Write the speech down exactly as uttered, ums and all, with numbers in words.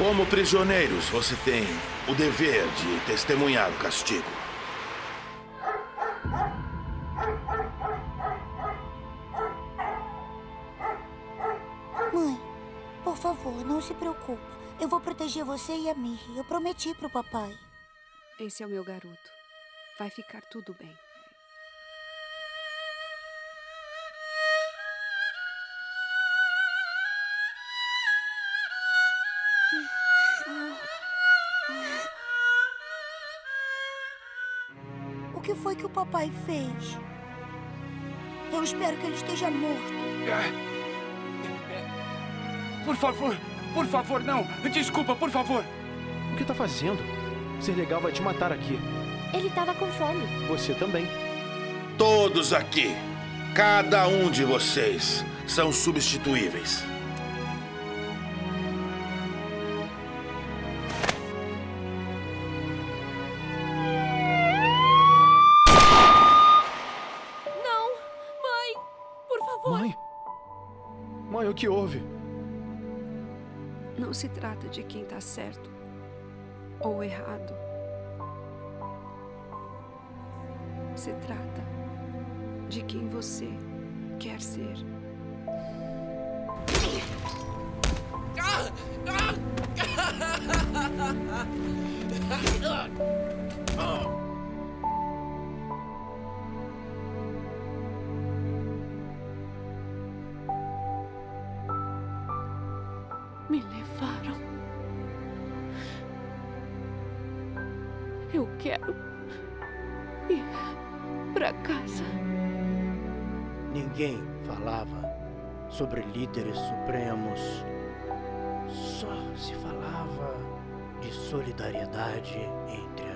Como prisioneiros, você tem o dever de testemunhar o castigo. Mãe, por favor, não se preocupe. Eu vou proteger você e a Miri. Eu prometi pro papai. Esse é o meu garoto. Vai ficar tudo bem. O que foi que o papai fez? Eu espero que ele esteja morto. Por favor, por favor, não. Desculpa, por favor. O que tá fazendo? Ser legal vai te matar aqui. Ele tava com fome. Você também. Todos aqui, cada um de vocês, são substituíveis. Não! Mãe! Por favor! Mãe? Mãe, o que houve? Não se trata de quem tá certo ou errado. Se trata de quem você quer ser. Me levaram. Eu quero ir pra casa. Ninguém falava sobre líderes supremos. Só se falava de solidariedade entre